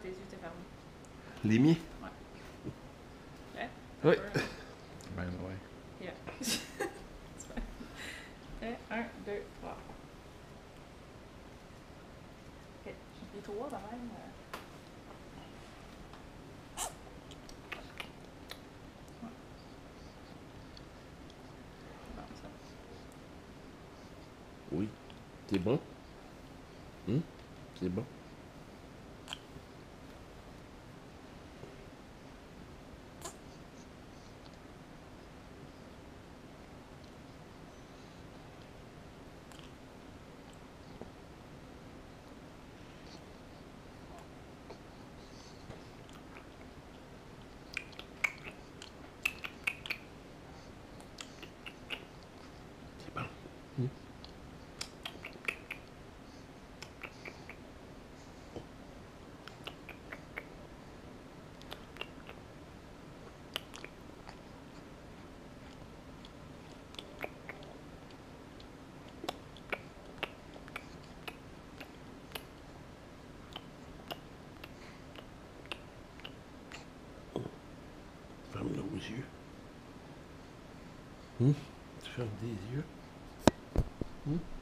tes yeux étaient fermés. Les miens? Ouais. Oui. Ben ouais. Yeah. Et 1, 2, 3. Ok. Les 3 quand même. Ouais. Bon, ça. Oui. C'est bon? C'est bon? C'est bon. Ferme-le aux yeux. Tu fermes des yeux.